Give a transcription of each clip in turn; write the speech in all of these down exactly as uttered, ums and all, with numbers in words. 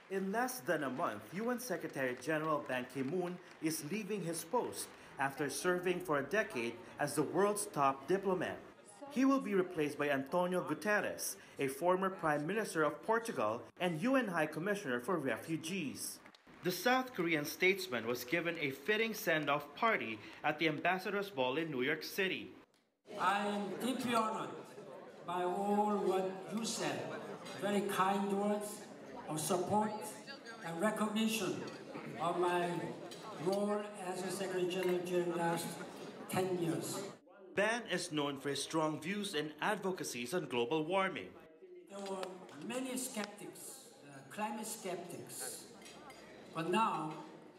In less than a month, U N Secretary General Ban Ki-moon is leaving his post after serving for a decade as the world's top diplomat. He will be replaced by Antonio Guterres, a former Prime Minister of Portugal and U N High Commissioner for Refugees. The South Korean statesman was given a fitting send-off party at the Ambassador's Ball in New York City. I am deeply honored by all what you said, very kind words of support and recognition of my role as a Secretary General during the last ten years. Ban is known for his strong views and advocacies on global warming. There were many skeptics, uh, climate skeptics, but now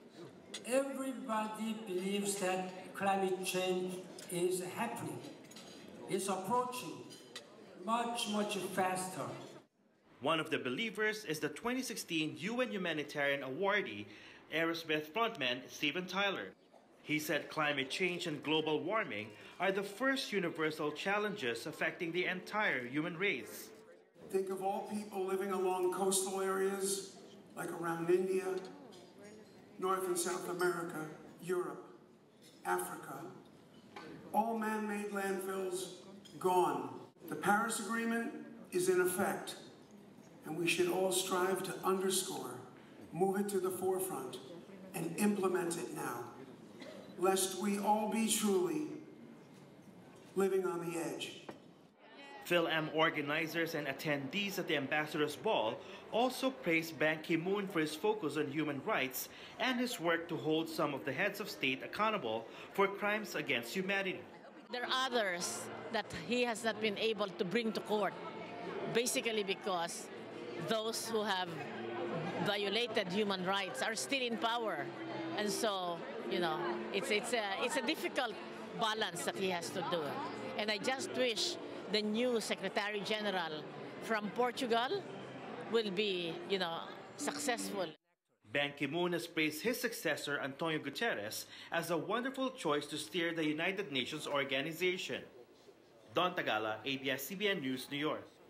everybody believes that climate change is happening. It's approaching much, much faster. One of the believers is the twenty sixteen U N Humanitarian Awardee, Aerosmith frontman Steven Tyler. He said climate change and global warming are the first universal challenges affecting the entire human race. Think of all people living along coastal areas, like around India, North and South America, Europe, Africa. All man-made landfills gone. The Paris Agreement is in effect, and we should all strive to underscore, move it to the forefront, and implement it now, lest we all be truly living on the edge. Phil-Am organizers and attendees at the Ambassador's Ball also praised Ban Ki-moon for his focus on human rights and his work to hold some of the heads of state accountable for crimes against humanity. There are others that he has not been able to bring to court, basically because those who have violated human rights are still in power. And so, you know, it's, it's, a, it's a difficult balance that he has to do. And I just wish the new Secretary General from Portugal will be, you know, successful. Ban Ki-moon has praised his successor, Antonio Guterres, as a wonderful choice to steer the United Nations organization. Don Tagala, A B S C B N News, New York.